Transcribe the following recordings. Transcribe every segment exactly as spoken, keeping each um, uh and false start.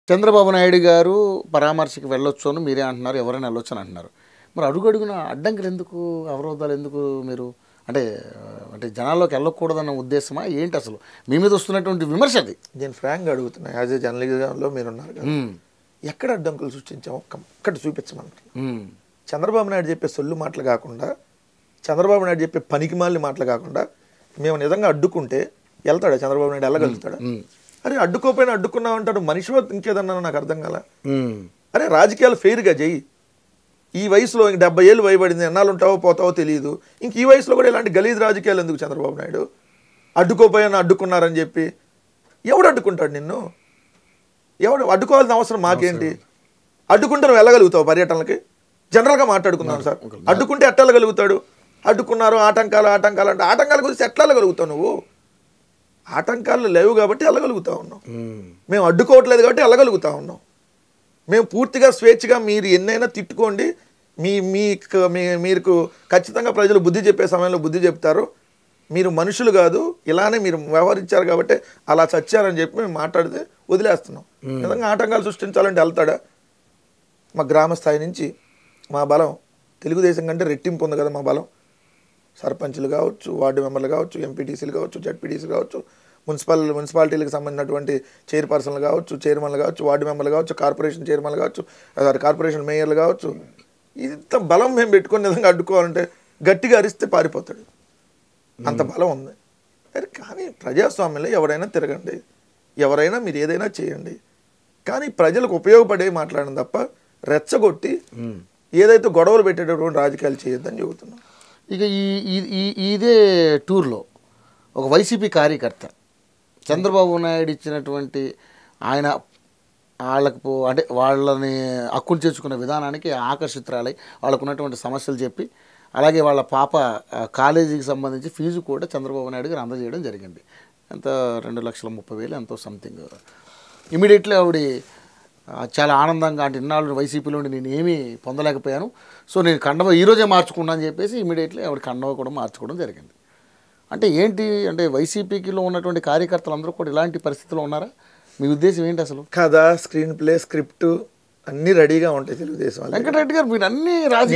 చంద్రబాబు నాయుడు గారు పరామర్శకి వెళ్ళొచ్చు అని మీరే అంటున్నారు, ఎవరైనా వెళ్ళొచ్చు అని అంటున్నారు. మరి అడుగు అడుగున అడ్డంకులు ఎందుకు, అవరోధాలు ఎందుకు? మీరు అంటే అంటే జనాల్లోకి వెళ్ళకూడదన్న ఉద్దేశమా ఏంటి అసలు? మీ మీద వస్తున్నటువంటి విమర్శ అది. నేను ఫ్రాంక్గా అడుగుతున్నా, యాజ్ ఏ జర్నలిజంలో మీరు ఉన్నారు కదా, ఎక్కడ అడ్డంకులు సృష్టించాం ఒక్కటి చూపించమంటారు. చంద్రబాబు నాయుడు చెప్పే సొల్లు మాటలు కాకుండా, చంద్రబాబు నాయుడు చెప్పే పనికిమాలిన మాటలు కాకుండా, మేము నిజంగా అడ్డుకుంటే వెళ్తాడా చంద్రబాబు నాయుడు? వెళ్ళగలుగుతాడా? అరే అడ్డుకోపోయినా అడ్డుకున్నావు అంటాడు. మనిషి ఇంకేదన్నా నాకు అర్థం కాల. అరే రాజకీయాలు ఫెయిర్గా చెయ్యి. ఈ వయసులో ఇంక డెబ్బై ఏళ్ళు వయబడింది, ఎన్నాళ్ళు ఉంటావో పోతావో తెలియదు. ఇంక ఈ వయసులో కూడా ఇలాంటి గలీజ్ రాజకీయాలు ఎందుకు చంద్రబాబు నాయుడు? అడ్డుకోపోయినా అడ్డుకున్నారని చెప్పి ఎవడు అడ్డుకుంటాడు నిన్ను? ఎవడు అడ్డుకోవాల్సిన అవసరం మాకేంటి? అడ్డుకుంటే నువ్వు వెళ్ళగలుగుతావు పర్యటనలకి? జనరల్గా మాట్లాడుకుందాం సార్. అడ్డుకుంటే ఎట్లా వెళ్ళగలుగుతాడు? అడ్డుకున్నారు, ఆటంకాలు ఆటంకాలు అంటే ఆటంకాల గురించి ఎట్లా వెళ్ళగలుగుతావు నువ్వు? ఆటంకాలు లేవు కాబట్టి వెళ్ళగలుగుతా ఉన్నాం. మేము అడ్డుకోవట్లేదు కాబట్టి వెళ్ళగలుగుతా ఉన్నాం. మేము పూర్తిగా స్వేచ్ఛగా మీరు ఎన్నైనా తిట్టుకోండి, మీ మీకు మీకు ఖచ్చితంగా ప్రజలు బుద్ధి చెప్పే సమయంలో బుద్ధి చెప్తారు. మీరు మనుషులు కాదు, ఇలానే మీరు వ్యవహరించారు కాబట్టి అలా చచ్చారని చెప్పి మేము మాట్లాడితే వదిలేస్తున్నాం. నిజంగా ఆటంకాలు సృష్టించాలంటే వెళ్తాడా? మా గ్రామ స్థాయి నుంచి మా బలం తెలుగుదేశం కంటే రెట్టింపు ఉంది కదా మా బలం. సర్పంచ్లు కావచ్చు, వార్డు మెంబర్లు కావచ్చు, ఎంపీటీసీలు కావచ్చు, జడ్పీటీసీలు కావచ్చు, మున్సిపల్ మున్సిపాలిటీలకు సంబంధించినటువంటి చైర్పర్సన్లు కావచ్చు, చైర్మన్లు కావచ్చు, వార్డు మెంబర్లు కావచ్చు, కార్పొరేషన్ చైర్మన్లు కావచ్చు, కార్పొరేషన్ మేయర్లు కావచ్చు. ఇంత బలం మేము పెట్టుకుని నిజంగా అడ్డుకోవాలంటే గట్టిగా అరిస్తే పారిపోతాడు, అంత బలం ఉంది. కానీ ప్రజాస్వామ్యంలో ఎవరైనా తిరగండి, ఎవరైనా మీరు ఏదైనా చేయండి, కానీ ప్రజలకు ఉపయోగపడే మాట్లాడడం తప్ప రెచ్చగొట్టి ఏదైతే గొడవలు పెట్టేటటువంటి రాజకీయాలు చేయొద్దని చెబుతున్నాం. ఇక ఈ ఇదే టూర్లో ఒక వైసీపీ కార్యకర్త చంద్రబాబు నాయుడు ఇచ్చినటువంటి ఆయన వాళ్ళకు అంటే వాళ్ళని హక్కులు చేర్చుకున్న విధానానికి ఆకర్షితురాలై వాళ్ళకు ఉన్నటువంటి సమస్యలు చెప్పి, అలాగే వాళ్ళ పాప కాలేజీకి సంబంధించి ఫీజు కూడా చంద్రబాబు నాయుడు గారు అందజేయడం జరిగింది. ఎంత రెండు లక్షల ముప్పై వేలు ఎంతో సంథింగ్. ఇమీడియట్లీ ఆవిడ చాలా ఆనందంగా, అంటే ఇన్నాళ్ళు వైసీపీలో నేను ఏమీ పొందలేకపోయాను, సో నేను కండవ ఈరోజే మార్చుకున్నాను అని చెప్పేసి ఇమీడియట్లీ ఆవిడ కండవ కూడా మార్చుకోవడం జరిగింది. అంటే ఏంటి అంటే వైసీపీలో ఉన్నటువంటి కార్యకర్తలు అందరూ కూడా ఇలాంటి పరిస్థితిలో ఉన్నారా? మీ ఉద్దేశం ఏంటి అసలు? కథ, స్క్రీన్ ప్లే, స్క్రిప్ట్ అన్నీ రెడీగా ఉంటాయి తెలుగుదేశం. వెంకటరెడ్డి గారు మీరు అన్ని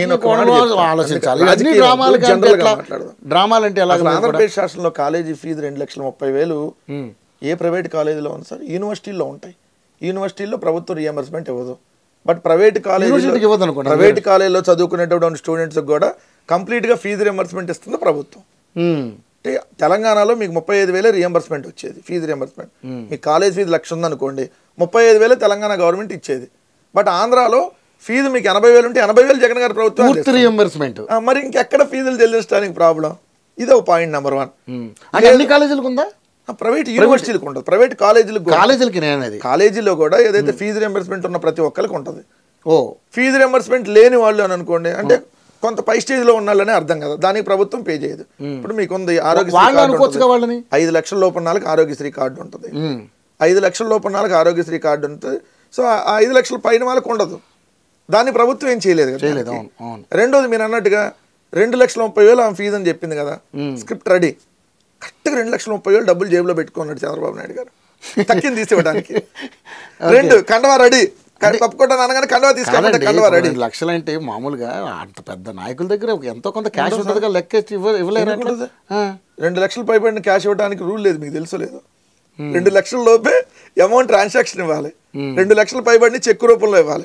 ఆలోచించాలి. అన్ని డ్రామాలు డ్రామాలు అంటే ఎలా? ఆంధ్రప్రదేశ్ రాష్ట్రంలో కాలేజీ ఫీజు రెండు లక్షల ముప్పై వేలు ఏ ప్రైవేట్ కాలేజీలో ఉంది సార్? యూనివర్సిటీల్లో ఉంటాయి. యూనివర్సిటీల్లో ప్రభుత్వం రియంబర్స్మెంట్ ఇవ్వదు. బట్ ప్రైవేట్ కాలేజీలో ప్రైవేట్ కాలేజీలో చదువుకునేటువంటి స్టూడెంట్స్కి కూడా కంప్లీట్గా ఫీజు రియంబర్స్మెంట్ ఇస్తుంది ప్రభుత్వం. అంటే తెలంగాణలో మీకు ముప్పై ఐదు వేలే రియంబర్స్మెంట్ వచ్చేది, ఫీజు రియంబర్స్మెంట్. మీ కాలేజ్ ఫీజు లక్ష ఉందనుకోండి, ముప్పై ఐదు వేలే తెలంగాణ గవర్నమెంట్ ఇచ్చేది. బట్ ఆంధ్రాలో ఫీజు మీకు ఎనభై వేలు ఉంటే ఎనభై వేలు జగన్ గారి ప్రభుత్వం రియంబర్స్మెంట్. మరి ఇంకెక్కడ ఫీజులు చెల్లించడానికి ప్రాబ్లం? ఇది ఒక పాయింట్ నెంబర్ వన్. అంటే అన్ని కాలేజీలకు ఉందా? ప్రైవేట్ యూనివర్సిటీలకు ఉంటుంది, ప్రైవేట్ కాలేజీలకు కాలేజీలకి కాలేజీలో కూడా ఏదైతే ఫీజు రియంబర్స్మెంట్ ఉన్న ప్రతి ఒక్కరికి ఉంటుంది. ఓ ఫీజు రియంబర్స్మెంట్ లేని వాళ్ళు అని అనుకోండి, అంటే కొంత పై స్టేజ్ లో ఉన్నాళ్ళనే అర్థం కదా, దానికి ప్రభుత్వం పే చేయదు. ఇప్పుడు మీకు ఉంది ఆరోగ్యశ్రీ, ఐదు లక్షల లోపల ఆరోగ్యశ్రీ కార్డు ఉంటుంది, ఐదు లక్షల లోపల ఆరోగ్యశ్రీ కార్డు ఉంటుంది. సో ఆ ఐదు లక్షల పైన వాళ్ళకి ఉండదు, దాన్ని ప్రభుత్వం ఏం చేయలేదు కదా. రెండోది మీరు అన్నట్టుగా రెండు లక్షల ముప్పై వేలు ఆమె ఫీజు అని చెప్పింది కదా, స్క్రిప్ట్ రెడీ, కరెక్ట్గా రెండు లక్షల ముప్పై వేలు డబ్బులు జేబులో పెట్టుకున్నాడు చంద్రబాబు నాయుడు గారు తక్కిని తీసివ్వడానికి. రెండు కండవా రెడీ, తప్పుకోవడానికి అనగానే కండవా తీసుకుంటే కండవా రెడీ. రెండు లక్షలు అంటే మామూలుగా అంత పెద్ద నాయకుల దగ్గర ఎంతో కొంత క్యాష్ ఉంటుంది, లెక్క ఇవ్వలేదు. రెండు లక్షలు పైబడిన క్యాష్ ఇవ్వడానికి రూల్ లేదు, మీకు తెలుసు లేదు. రెండు లక్షల లోపే అమౌంట్ ట్రాన్సాక్షన్ ఇవ్వాలి, రెండు లక్షల పైబడిని చెక్ రూపంలో ఇవ్వాలి,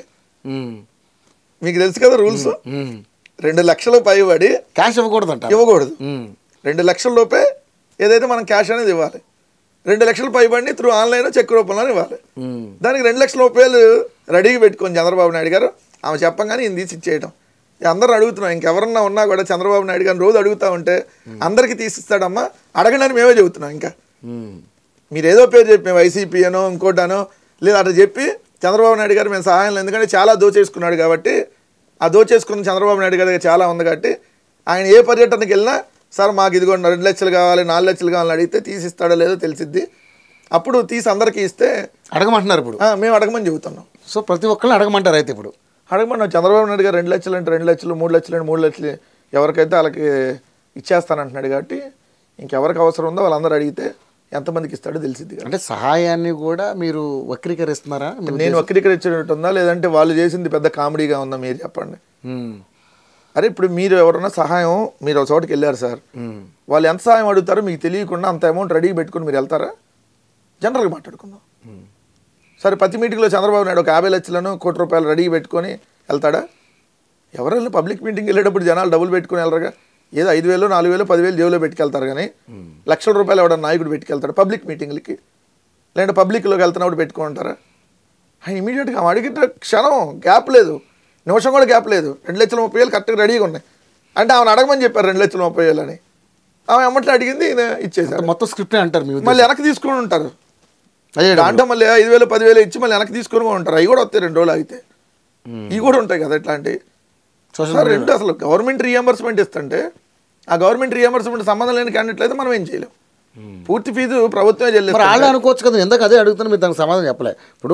మీకు తెలుసు కదా రూల్స్. రెండు లక్షలు పైబడి క్యాష్ ఇవ్వకూడదు అంట, ఇవ్వకూడదు. రెండు లక్షల లోపే ఏదైతే మనం క్యాష్ అనేది ఇవ్వాలి, రెండు లక్షలు పైబడిని త్రూ ఆన్లైన్ చెక్ రూపంలో ఇవ్వాలి. దానికి రెండు లక్షల రూపాయలు రెడీగా పెట్టుకొని చంద్రబాబు నాయుడు గారు ఆమె చెప్పంగానే ఈయన తీసి ఇచ్చేయడం. అందరూ అడుగుతున్నాం, ఇంకెవరన్నా ఉన్నా కూడా చంద్రబాబు నాయుడు గారిని రోజు అడుగుతా ఉంటే అందరికీ తీసిస్తాడమ్మా, అడగండి అని మేమే చెబుతున్నాం. ఇంకా మీరు ఏదో పేరు చెప్పి వైసీపీ అనో ఇంకోటనో లేదా అట్లా చెప్పి చంద్రబాబు నాయుడు గారు మేము సహాయం లేదు, ఎందుకంటే చాలా దోచేసుకున్నాడు కాబట్టి, ఆ దోచేసుకున్న చంద్రబాబు నాయుడు గారి చాలా ఉంది కాబట్టి ఆయన ఏ పర్యటనకి వెళ్ళినా సార్ మాకు ఇదిగోండి రెండు లక్షలు కావాలి, నాలుగు లక్షలు కావాలని అడిగితే తీసిస్తాడో లేదో తెలిసిద్ది, అప్పుడు తీసి అందరికీ ఇస్తే అడగమంటున్నారు. ఇప్పుడు మేము అడగమని చెబుతున్నాం. సో ప్రతి ఒక్కరిని అడగమంటారు. అయితే ఇప్పుడు అడగమన్నాం. చంద్రబాబు నాయుడు గారు రెండు లక్షలు అంటే రెండు లక్షలు, మూడు లక్షలు అంటే మూడు లక్షలు ఎవరికైతే వాళ్ళకి ఇచ్చేస్తానంటున్నాడు కాబట్టి ఇంకెవరికి అవసరం ఉందో వాళ్ళందరూ అడిగితే ఎంతమందికి ఇస్తాడో తెలిసిద్ది కదా. అంటే సహాయాన్ని కూడా మీరు వక్రీకరిస్తున్నారా? నేను వక్రీకరించినట్టు ఉందా లేదంటే వాళ్ళు చేసింది పెద్ద కామెడీగా ఉందా మీరు చెప్పండి. అరే ఇప్పుడు మీరు ఎవరన్నా సహాయం మీరు ఒక చోటుకి వెళ్ళారు సార్, వాళ్ళు ఎంత సహాయం అడుగుతారో మీకు తెలియకుండా అంత అమౌంట్ రెడీ పెట్టుకుని మీరు వెళ్తారా? జనరల్గా మాట్లాడుకుందాం. సరే ప్రతి మీటింగ్లో చంద్రబాబు నాయుడు ఒక యాభై లక్షలను కోటి రూపాయలు రెడీ పెట్టుకొని వెళ్తాడా? ఎవరైనా పబ్లిక్ మీటింగ్ వెళ్ళేటప్పుడు జనాలు డబ్బులు పెట్టుకుని వెళ్ళరుగా. ఏదో ఐదు వేలు నాలుగు వేలు పదివేలు జేబులో పెట్టుకెళ్తారు కానీ లక్షల రూపాయలు ఎవడన్నా నాయకుడు పెట్టుకెళ్తాడు పబ్లిక్ మీటింగ్లకి? లేదంటే పబ్లిక్లోకి వెళ్తున్నప్పుడు పెట్టుకుంటారా? ఆయన ఇమీడియట్గా అడిగిన క్షణం గ్యాప్ లేదు, నిమిషం కూడా గ్యాప్ లేదు. రెండు లక్షల ముప్పై వేలు కరెక్ట్గా రెడీగా ఉన్నాయి అంటే ఆమెను అడగమని చెప్పారు రెండు లక్షల ముప్పై వేలు అని. ఆమె అమ్మట్లో అడిగింది ఈయన ఇచ్చేసారు. మొత్తం స్క్రిప్ట్ అంటారు మీరు. మళ్ళీ వెనక్కి తీసుకుని ఉంటారు. దాంట్లో మళ్ళీ ఐదు వేలు పదివేలు ఇచ్చి మళ్ళీ వెనక్కి తీసుకుని ఉంటారు. అవి కూడా వస్తాయి రెండు రోజులు అయితే. ఇవి కూడా ఉంటాయి కదా ఇట్లాంటి. రెండు అసలు గవర్నమెంట్ రీఎంబర్స్మెంట్ ఇస్తుంటే ఆ గవర్నమెంట్ రీఎంబర్స్మెంట్ సంబంధం లేని క్యాండిడేట్ అయితే మనం ఏం చేయలేం. పూర్తి ఫీజు ప్రభుత్వమే చెల్లిస్తుంది. వాళ్ళు అనుకోవచ్చు కదా, ఎందుకు అదే అడుగుతున్నా, మీరు దానికి సమాధానం చెప్పలే. ఇప్పుడు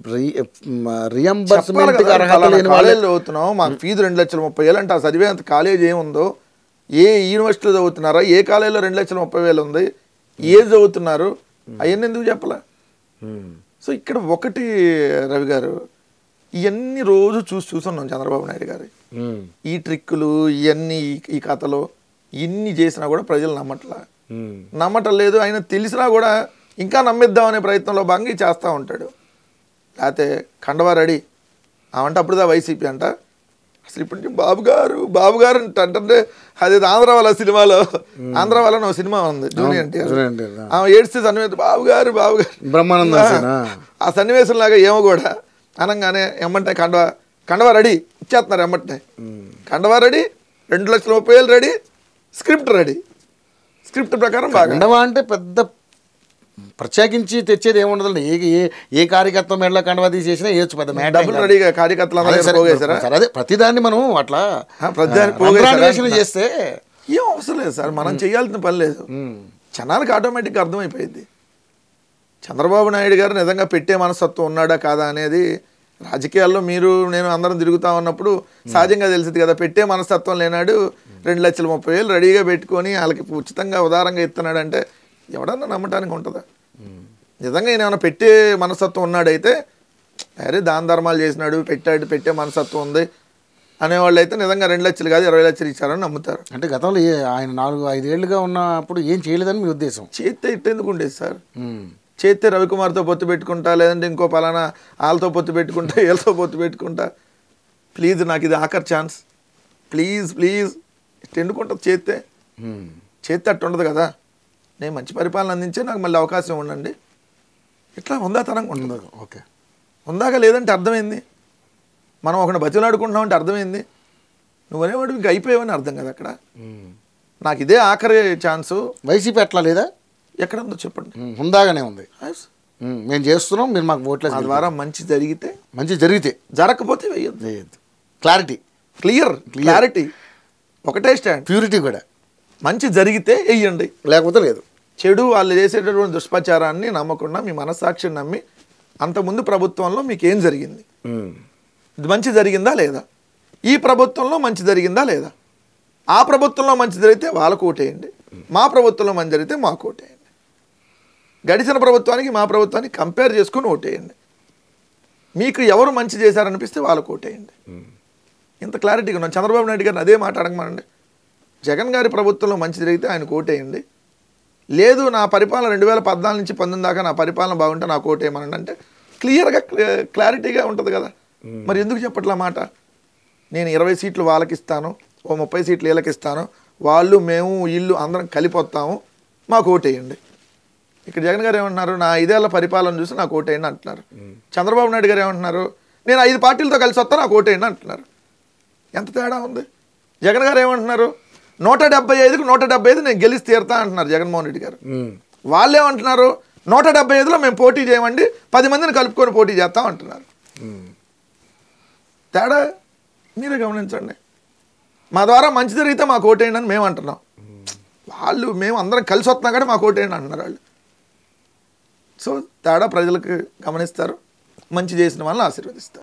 రీఎంబర్స్మెంట్ కాలేజీలో చదువుతున్నాం, మాకు ఫీజు రెండు లక్షల ముప్పై వేలు అంటే ఆ చదివే అంత కాలేజ్ ఏముందో, ఏ యూనివర్సిటీలో చదువుతున్నారా, ఏ కాలేజీలో రెండు లక్షల ముప్పై వేలు ఉంది, ఏది చదువుతున్నారు, అవన్నీ ఎందుకు చెప్పలే? సో ఇక్కడ ఒకటి రవి గారు, ఇవన్నీ రోజు చూసి చూస్తున్నాం చంద్రబాబు నాయుడు గారు. ఈ ట్రిక్కులు ఇవన్నీ ఈ కథలో ఇన్ని చేసినా కూడా ప్రజలు నమ్మట్లా నమ్మటం లేదు. ఆయన తెలిసినా కూడా ఇంకా నమ్మిద్దాం అనే ప్రయత్నంలో భాగంగా చేస్తూ ఉంటాడు. లేకపోతే కండవా రెడీ అవంటే అప్పుడుదా వైసీపీ అంట. అసలు ఇప్పుడు బాబు గారు బాబు గారు అంటే అది ఆంధ్ర వాళ్ళ సినిమాలో ఆంధ్ర వాళ్ళ ఒక సినిమా ఉంది జూనియర్ ఎన్టీఆర్, ఆమె ఏడ్స్తే సన్నివేశం బాబు గారు బాబు గారు బ్రహ్మానంద ఆ సన్నివేశం లాగా ఏమో కూడా అనగానే ఎమ్మంటే కండవా కండవా రెడీ ఇచ్చేస్తున్నారు. ఎమ్మంటే కండవా రెడీ, రెండు లక్షల ముప్పై వేలు రెడీ, స్క్రిప్ట్ రెడీ. స్క్రిప్ట్ ప్రకారం బాగా కండవా అంటే పెద్ద ప్రత్యేకించి తెచ్చేది ఏముండదు. ఏ ఏ కార్యకర్త మెడలో కండవా తీసేసినా వేయచ్చు, పెద్ద డబ్బులు రెడీగా కార్యకర్తలు అదే ప్రతిదాన్ని మనం అట్లా చేస్తే ఏం అవసరం లేదు సార్. మనం చేయాల్సిన పని లేదు. జనానికి ఆటోమేటిక్గా అర్థమైపోయింది చంద్రబాబు నాయుడు గారు నిజంగా పెట్టే మనస్తత్వం ఉన్నాడా కాదా అనేది. రాజకీయాల్లో మీరు నేను అందరం తిరుగుతా ఉన్నప్పుడు సహజంగా తెలిసింది కదా, పెట్టే మనస్తత్వం లేనాడు రెండు లక్షల ముప్పై వేలు రెడీగా పెట్టుకొని వాళ్ళకి ఉచితంగా ఉదారంగా ఇస్తున్నాడు అంటే ఎవడన్నా నమ్మటానికి ఉంటుందా? నిజంగా ఈయన ఏమైనా పెట్టే మనస్తత్వం ఉన్నాడైతే అరే దాన ధర్మాలు చేసినాడు, పెట్టాడు, పెట్టే మనస్తత్వం ఉంది అనేవాళ్ళు అయితే నిజంగా రెండు లక్షలు కాదు ఇరవై లక్షలు ఇచ్చారని నమ్ముతారు. అంటే గతంలో ఆయన నాలుగు ఐదేళ్లుగా ఉన్నప్పుడు ఏం చేయలేదని మీ ఉద్దేశం? చేస్తే ఇట్టెందుకు ఉండేది సార్? చేస్తే రవికుమార్తో పొత్తు పెట్టుకుంటా, లేదంటే ఇంకో పలానా వాళ్ళతో పొత్తు పెట్టుకుంటా, వీళ్ళతో పొత్తు పెట్టుకుంటా. ప్లీజ్ నాకు ఇది ఆఖర్ ఛాన్స్, ప్లీజ్ ప్లీజ్ ఇట్లా ఎన్నుకుంటుంది. చేస్తే చేస్తే అట్టు ఉండదు కదా. నేను మంచి పరిపాలన అందించే నాకు మళ్ళీ అవకాశం ఉండండి, ఇట్లా ఉందాతనంగా ఉండదు. ఓకే ఉందాక లేదంటే అర్థమైంది. మనం ఒకటి బతిలాడుకుంటున్నాం అంటే అర్థమైంది. నువ్వు అనేవాడు ఇంకా అయిపోయావని అర్థం కదా. అక్కడ నాకు ఇదే ఆఖరి ఛాన్సు. వైసీపీ అట్లా లేదా? ఎక్కడ ఉందో చెప్పండి. హుందాగానే ఉంది. మేము చేస్తున్నాం, మీరు మాకు ఓట్లేదు. ఆ ద్వారా మంచి జరిగితే మంచి జరిగితే, జరగకపోతే వేయద్దు. వేయద్దు. క్లారిటీ, క్లియర్ క్లారిటీ, ఒకటే స్టాండ్. ప్యూరిటీ కూడా. మంచి జరిగితే వెయ్యండి, లేకపోతే లేదు. చెడు వాళ్ళు చేసేటటువంటి దుష్ప్రచారాన్ని నమ్మకుండా మీ మనస్సాక్షిని నమ్మి అంతకుముందు ప్రభుత్వంలో మీకు ఏం జరిగింది, ఇది మంచి జరిగిందా లేదా, ఈ ప్రభుత్వంలో మంచి జరిగిందా లేదా, ఆ ప్రభుత్వంలో మంచి జరిగితే వాళ్ళకు ఓటేయండి, మా ప్రభుత్వంలో మంచి జరిగితే మాకు ఓటేయండి. గడిచిన ప్రభుత్వానికి మా ప్రభుత్వానికి కంపేర్ చేసుకుని ఓటేయండి. మీకు ఎవరు మంచి చేశారనిపిస్తే వాళ్ళకు ఓటేయండి. ఇంత క్లారిటీగా ఉన్నాం. చంద్రబాబు నాయుడు గారిని అదే మాట అడగమనండి. జగన్ గారి ప్రభుత్వంలో మంచి జరిగితే ఆయనకు ఓటేయండి, లేదు నా పరిపాలన రెండు వేల పద్నాలుగు నుంచి పంతొమ్మిది దాకా నా పరిపాలన బాగుంటే నాకు ఓటేయమనండి అంటే క్లియర్గా క్లారిటీగా ఉంటుంది కదా. మరి ఎందుకు చెప్పట్లా మాట? నేను ఇరవై సీట్లు వాళ్ళకి ఇస్తాను, ఓ ముప్పై సీట్లు వీళ్ళకి ఇస్తాను, వాళ్ళు మేము వీళ్ళు అందరం కలిపొస్తాము, మాకు ఓటేయండి. ఇక్కడ జగన్ గారు ఏమంటున్నారు, నా ఐదేళ్ల పరిపాలన చూసి నాకు ఓటేయండి అంటున్నారు. చంద్రబాబు నాయుడు గారు ఏమంటున్నారు, నేను ఐదు పార్టీలతో కలిసి వస్తాను నాకు ఓటేయండి అంటున్నారు. ఎంత తేడా ఉంది? జగన్ గారు ఏమంటున్నారు, నూట డెబ్బై ఐదుకు నూట డెబ్బై ఐదు నేను గెలిచి తీరుతా అంటున్నారు జగన్మోహన్ రెడ్డి గారు. వాళ్ళు ఏమంటున్నారు, నూట డెబ్బై ఐదులో మేము పోటీ చేయమండి, పది మందిని కలుపుకొని పోటీ చేస్తాం అంటున్నారు. తేడా మీరే గమనించండి. మా ద్వారా మంచి జరిగితే మాకు ఓటేయండి అని మేము అంటున్నాం, వాళ్ళు మేము అందరం కలిసి వస్తున్నాం కానీ మాకు ఓటేయండి అంటున్నారు వాళ్ళు. సో తేడా ప్రజలకు గమనిస్తారు, మంచి చేసిన వాళ్ళని ఆశీర్వదిస్తారు.